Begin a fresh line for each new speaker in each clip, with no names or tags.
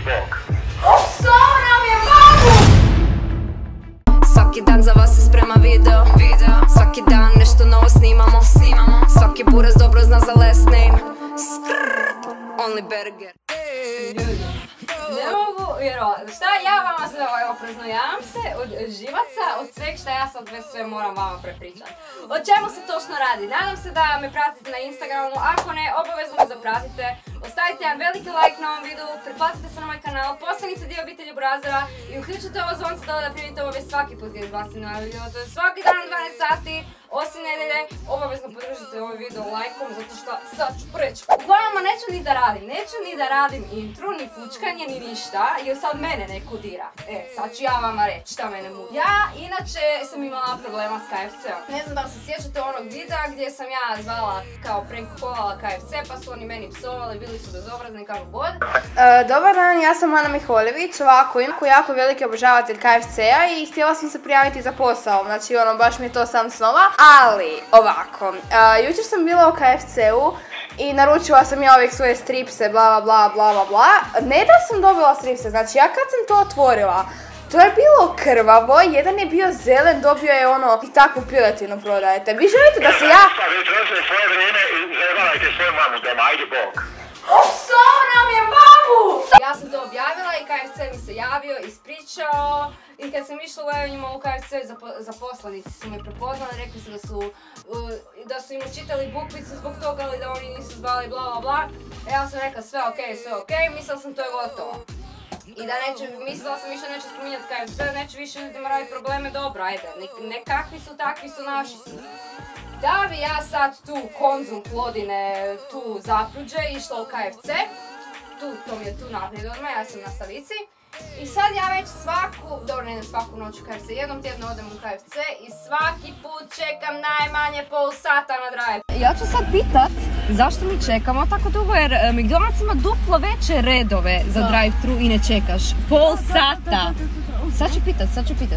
bog.
Psao nam je mamu!
Svaki dan za vas se sprema video. Svaki dan nešto novo snimamo. Svaki buraz dobro zna za last name. Only burger.
Ne mogu vjerovati. Šta ja vama sve opreznojam se od živaca, od sveg šta ja sad sve moram vama prepričati. O čemu se točno radi? Nadam se da me pratite na Instagramu, ako ne, obavezno me zapratite. Ostavite jedan veliki like na ovom videu, pretplatite se na moj kanal, postanite dio obitelji Burazera i uključite ovo zvonce dole da primite obavijest svaki put gdje izbacim novi video. To je svaki dan u 12 sati, osim nedelje. Obavezno podržite ovaj video lajkom zato što sad ću preći. Uglavnom, neću ni da radim intro, ni fučkanje, ni ništa, jer sad mene neko dira. Sad ću ja vama reći šta mene muči. Ja inače sam imala problema s KFC-om. Ne znam da li se sjećate onog videa gdje sam ja zvala kao prank calala KFC pa su oni meni psovali, bili su bezobrazni kako god.
Dobar dan, ja sam Ana Miholjević, ovako, jako veliki obožavatelj KFC-a i htjela sam se prijaviti za posao, znači baš mi je to sam snova. Ali, ovako, jučer sam bila u KFC-u i naručila sam ja uvijek svoje stripse, bla bla bla bla. Ne da sam dobila stripse, znači ja kad sam to otvorila, to je bilo krvavo, jedan je bio zelen, dobio je i takvu piletinu prodajete. Vi želite da se ja...
Vi trošite svoje vrijeme i zajebanajte svoju mamu doma, ajde bog.
Psao nam je mamu! Ja sam to objavila i KFC mi se javio, ispričao. I kad sam išla u KFC, zaposlenici su me prepoznali, rekli su da su im učitali bukvicu zbog toga ali da oni nisu zvali bla bla bla. Ja sam rekla sve okej, mislila sam to je gotovo. I da mislila sam više neću spominjati KFC, neću više ljudima raditi probleme, dobro, ajde, nekakvi su, takvi su, naši su. Da bi ja sad tu Konzum Plodine, tu Zapruđe, išla u KFC, to mi je tu naprijed odmah, ja sam na Savici. I sad ja već dobro ne idem svaku noć u KFC, jednom tjedno odem u KFC i svaki put čekam najmanje pol sata na drive.
Ja ću sad pitat zašto mi čekamo tako dugo jer McDonald's ima duplo veće redove za drive-thru i ne čekaš pol sata. Sad ću pitat.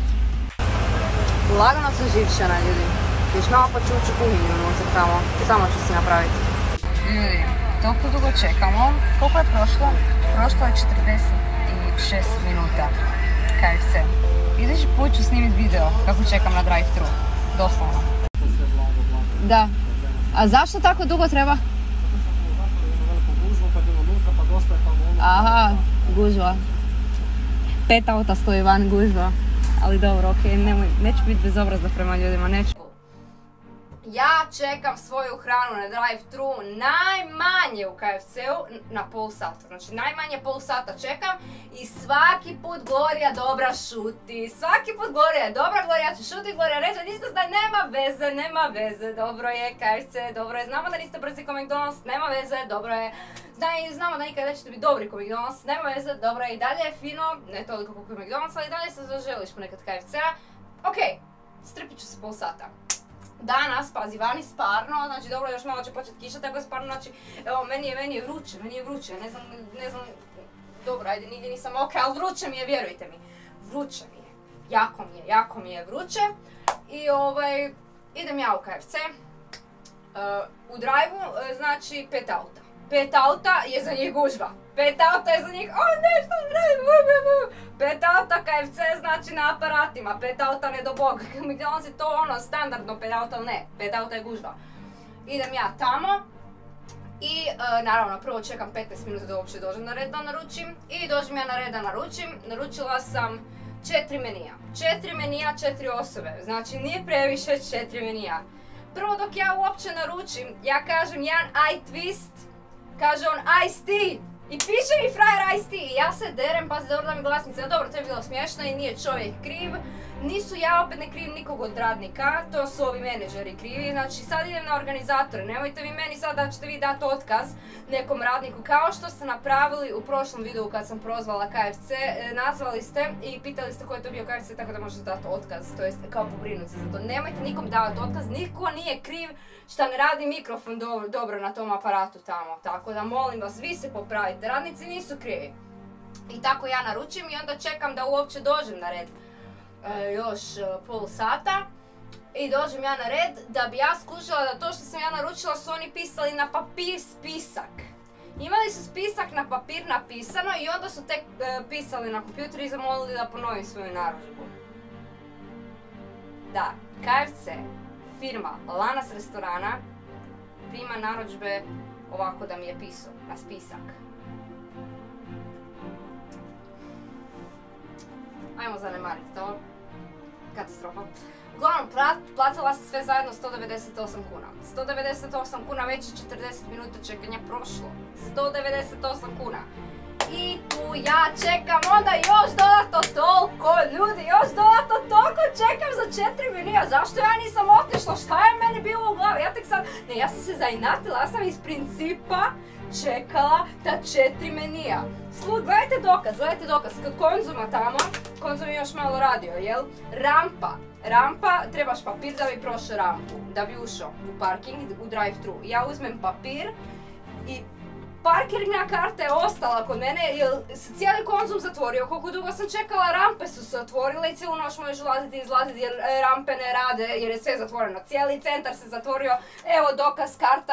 Lagano sam živčana, ljudi. Još malo pa ću ući u kuhinju unutra tamo. Samo ću si napraviti. Ljudi, toliko dugo čekamo. Koliko je prošlo? Prošlo je 46 minuta. KFC. Idući put ću snimit video kako čekam na drive-thru. Doslovno. Da. A zašto tako dugo treba? Aha, gužva. 5 auta stoji van, gužva. Ali dobro, okej, neću biti bezobrazna prema ljudima, neću.
Ja čekam svoju hranu na drive-thru najmanje u KFC-u na pol sata. Znači najmanje pol sata čekam i svaki put Gloria dobra šuti. Svaki put Gloria je dobra, Gloria će šuti, Gloria reče ništa zna, nema veze, dobro je KFC, dobro je, znamo da niste brzi ko McDonald's, nema veze, dobro je. Znamo da nikad nećete biti dobri ko McDonald's, nema veze, dobro je i dalje je fino, ne toliko koliko je McDonald's, ali i dalje se zaželiš ponekad KFC-a. Okej, strpit ću se pol sata. Danas, pazi, vani sparno, znači dobro, još malo će početi kiša, tako je sparno, znači, evo, meni je vruće, ne znam, dobro, ajde, nigdje nisam mokra, ali vruće mi je, vjerujte mi, vruće mi je, jako mi je vruće, i idem ja u KFC, u drive-u, znači, 5 auta. 5 auta je za njih gužva. 5 auta je za njih, nešto radim, 5 auta KFC znači na aparatima, 5 auta ne do Bog. McDonald's je to standardno 5 auta, ali ne, 5 auta je gužva. Idem ja tamo i naravno prvo čekam 15 minuta da uopće dođem na red da naručim i dođem ja na red da naručim. Naručila sam 4 menija. 4 menija, 4 osobe, znači nije previše 4 menija. Prvo dok ja uopće naručim, ja kažem jedan eye twist, kaže on iced tea i piše mi frajer iced tea i ja se derem, pazi dobro da mi glasnica, dobro to je bilo smiješno i nije čovjek kriv. Ja opet ne krivim nikog od radnika, to su ovi menadžeri krivi, znači sad idem na organizatore, nemojte vi meni sad da ćete vi dati otkaz nekom radniku, kao što ste napravili u prošlom videu kad sam prozvala KFC, nazvali ste i pitali ste ko je to bio KFC, tako da možete dati otkaz, to jest kao pobrinuti se za to, nemojte nikom davati otkaz, niko nije kriv šta ne radi mikrofon dobro na tom aparatu tamo, tako da molim vas, vi se popravite, radnici nisu krivi. I tako ja naručim i onda čekam da uopće dođem na red. Još pol sata i dođem ja na red da bi ja skužila da to što sam ja naručila su oni pisali na papir spisak. Imali su spisak na papir napisano i onda su tek pisali na kompjuter i zamolili da ponovim svoju narudžbu. Da, KFC, firma, lanac restorana, prima narudžbe ovako da mi je pisao na spisak. Ajmo zanemariti to. Katastrofa. Uglavnom, platila sam sve zajedno 198 kuna. 198 kuna, već je 40 minuta čekanja prošlo. 198 kuna. I tu ja čekam onda još dodatno toliko ljudi, još dodatno toliko čekam za 4 menija. Zašto ja nisam otišla? Šta je meni bilo u glavi? Ja tek sad, ne, ja sam se zainatila, ja sam iz principa čekala ta 4 menija. Gledajte dokaz, kod Konzuma tamo, Konzum je još malo radio, jel? Rampa, trebaš papir da bi prošao rampu, da bi ušao u parking, u drive-thru. Ja uzmem papir i parkirna karta je ostala kod mene jer se cijeli Konzum zatvorio. Koliko dugo sam čekala, rampe su se otvorile i cijelu noć možeš ulaziti i izlaziti jer rampe ne rade jer je sve zatvoreno. Cijeli centar se zatvorio, evo dokaz karta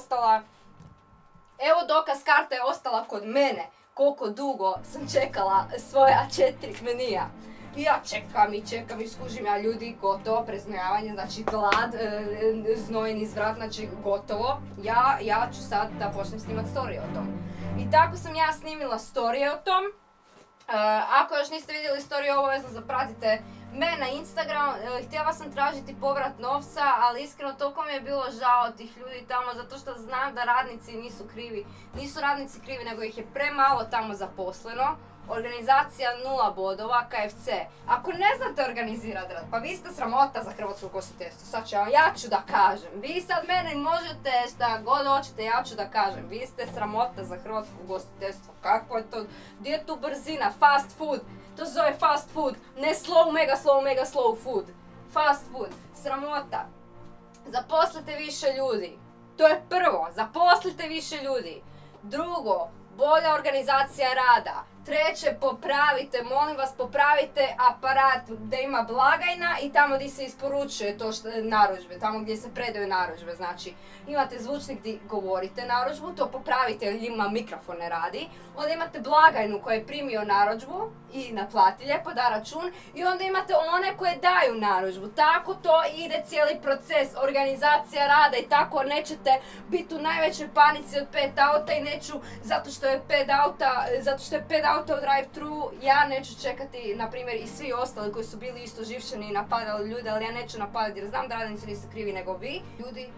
je ostala kod mene. Koliko dugo sam čekala svoja 4 menija. I ja čekam i skužim ja ljudi, gotovo, preznojavanje, znači glad, znojen izvrat, znači gotovo. Ja ću sad da počnem snimat storije o tom. I tako sam ja snimila storije o tom. Ako još niste vidjeli storije, obavezno zapratite me na Instagram. Htjela sam tražiti povrat novca, ali iskreno toliko mi je bilo žao tih ljudi tamo, zato što znam da radnici nisu krivi. Nisu radnici krivi, nego ih je premalo tamo zaposleno. Organizacija 0 bodova, KFC. Ako ne znate organizirati rad, pa vi ste sramota za hrvatsko ugostiteljstvo. Sad ja ću da kažem. Vi sad mene možete šta god hoćete, ja ću da kažem. Vi ste sramota za hrvatsko ugostiteljstvo. Kako je to? Gdje je tu brzina? Fast food. To se zove fast food. Ne mega slow food. Fast food. Sramota. Zaposlite više ljudi. To je prvo. Zaposlite više ljudi. Drugo, bolja organizacija rada. Treće, molim vas popravite aparat da ima blagajna i tamo gdje se isporučuje to narudžbe, tamo gdje se predaju narudžbe. Znači, imate zvučnik gdje govorite narudžbu, to popravite jer njima mikrofon ne radi. Onda imate blagajnu koja je primio narudžbu i naplati lijepo, da račun. I onda imate one koje daju narudžbu. Tako to ide cijeli proces, organizacija rada i tako nećete biti u najvećoj panici od 5 auta i neću, zato što je 5 auta u drive-thru, ja neću čekati, na primjer, i svi ostali koji su bili isto živčani i napadali ljude, ali ja neću napadati jer znam da radnici nisu krivi nego vi. Ljudi,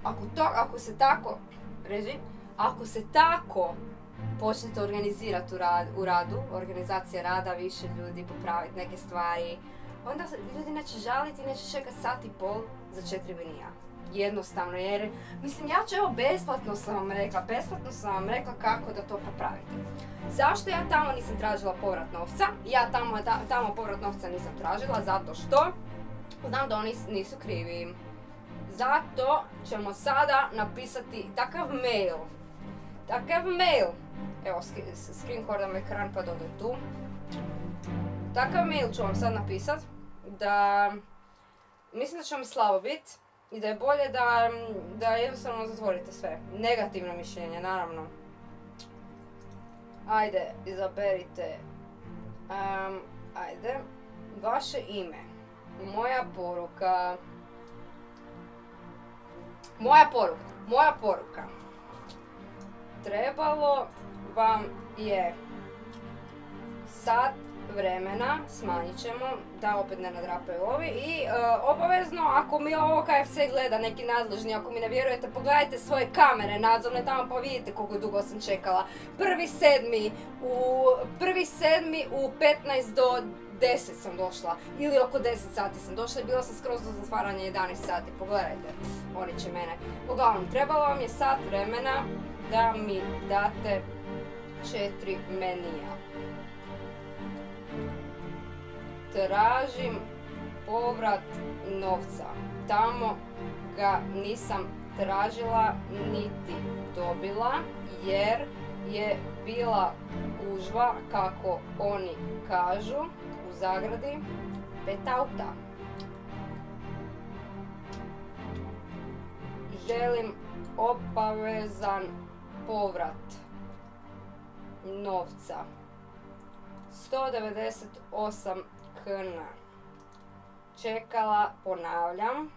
ako se tako počnete organizirati u radu, organizacija rada, više ljudi, popraviti neke stvari, onda ljudi neće žaliti i neće čekati sat i pol za 4 menija. Jednostavno, jer, mislim, ja ću evo besplatno sam vam rekla kako da to popravite. Zašto ja tamo nisam tražila povrat novca? Ja tamo povrat novca nisam tražila zato što znam da oni nisu krivi. Zato ćemo sada napisati takav mail. Evo, screencordam ekran pa dodaj tu. Takav mail ću vam sad napisat da mislim da će vam slabo biti. I da je bolje da jednostavno zatvorite sve. Negativno mišljenje, naravno. Ajde, izaberite. Ajde. Vaše ime. Moja poruka. Trebalo vam je sat vremena, smanjit ćemo, da opet ne nadrapaju ovi i obavezno ako mi ovo KFC gleda neki nadležni, ako mi ne vjerujete pogledajte svoje kamere nadzorne tamo pa vidite koliko dugo sam čekala. 1.7. u 15 do 10 sam došla ili oko 10 sati sam došla i bila sam skroz do zatvaranja 11 sati, pogledajte, oni će mene. Uglavnom, trebalo vam je sat vremena da mi date 4 menija. Tražim povrat novca. Tamo ga nisam tražila niti dobila jer je bila gužva, kako oni kažu, u zagradi 5 auta. Želim obavezan povrat novca. 198 kn. Čekala, ponavljam.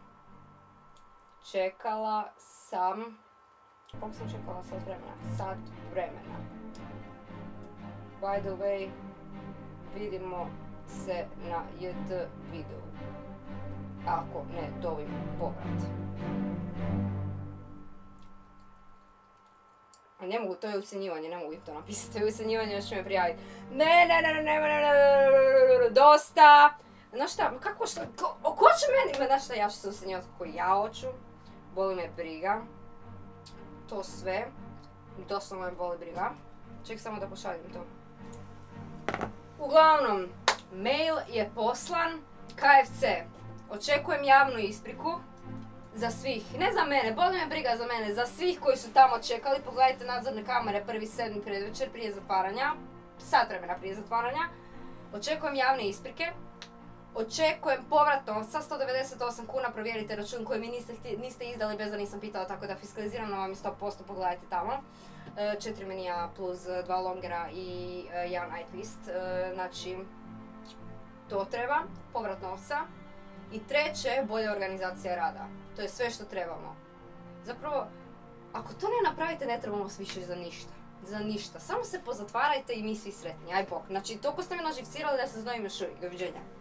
Čekala sam... Koliko sam čekala sat vremena? Sat vremena. By the way, vidimo se na JT videu. Ako ne dobim povrat. A ne mogu, to je ucjenjivanje, ne mogu im to napisati. To je ucjenjivanje, još će me prijaviti. Ne, dosta! Znaš šta, kako šta, ko će meni, znaš šta, ja ću se ucjenjivati kako ja hoću. Boli me briga. To sve. Doslovno me boli briga. Ček samo da pošaljem to. Uglavnom, mail je poslan. KFC. Očekujem javnu ispriku. Za svih, ne za mene, boli me briga za mene, za svih koji su tamo čekali. Pogledajte nadzorne kamere 1.7. predvečer prije zatvaranja. Sat vremena prije zatvaranja. Očekujem javne isprike. Očekujem povrat novca, 198 kuna, provjerite račun koji mi niste izdali bez da nisam pitala, tako da fiskalizirano vam je 100%, pogledajte tamo. 4 menija plus 2 longera i 1 eye twist, znači to treba, povrat novca. I treće, bolja organizacija rada, to je sve što trebamo. Zapravo, ako to ne napravite, ne trebamo vas više za ništa. Za ništa, samo se pozatvarajte i mi svi sretni, aj bok. Znači, toliko ste me naživcirali da se znojim još uvijek, doviđenja.